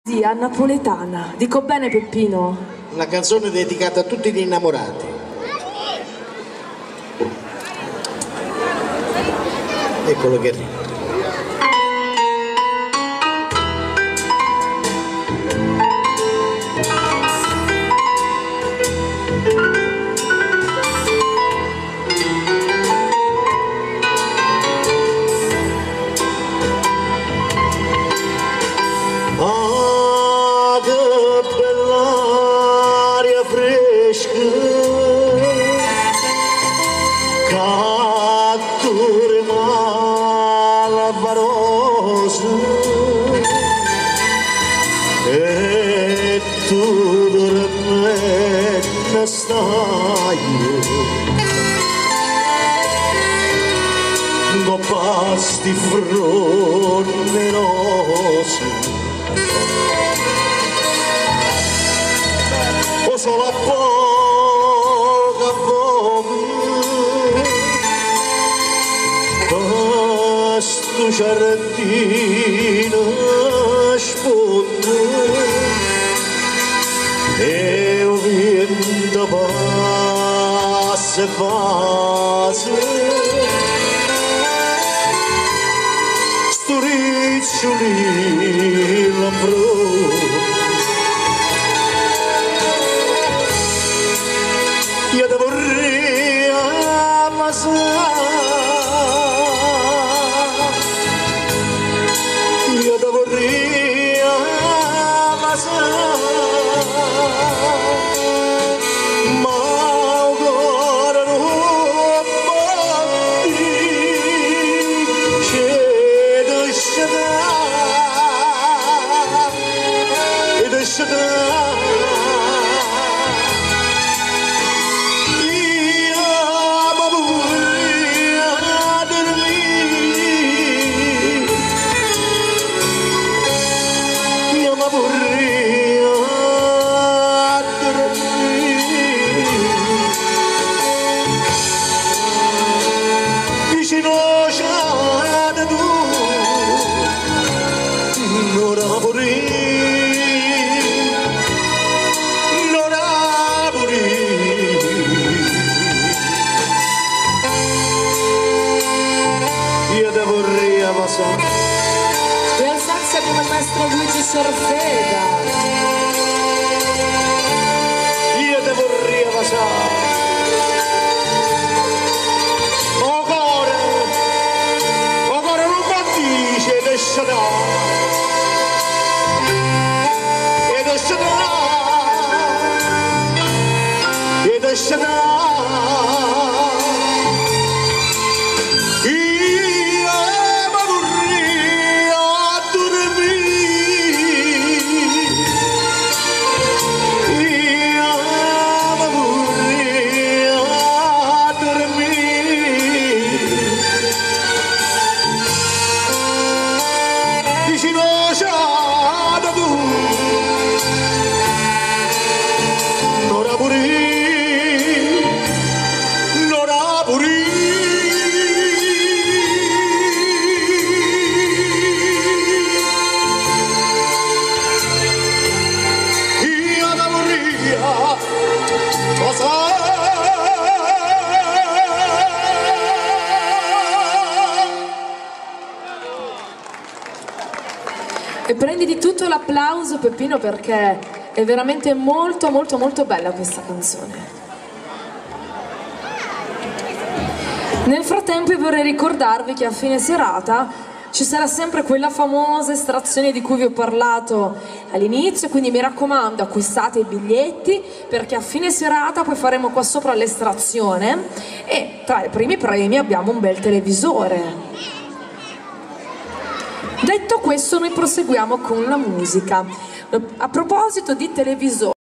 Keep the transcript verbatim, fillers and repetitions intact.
Zia napoletana. Dico bene, Peppino? Una canzone dedicata a tutti gli innamorati. Eccolo che arriva. E tu dormi stai no pasti fronderosi o solo a poca poca questo giardino spunta e o vento passa e passa sto riccioli l'ambro io devo riammasare io devo riammasare E al sax abbiamo il maestro Luigi Sorfeda. Io devo riavasare o cuore o cuore non battice ed esce da ed esce da ed esce da E prendi di tutto l'applauso, Peppino, perché è veramente molto molto molto bella questa canzone. Nel frattempo vorrei ricordarvi che a fine serata ci sarà sempre quella famosa estrazione di cui vi ho parlato all'inizio, quindi mi raccomando, acquistate i biglietti perché a fine serata poi faremo qua sopra l'estrazione e tra i primi premi abbiamo un bel televisore. Detto questo, noi proseguiamo con la musica. A proposito di televisore,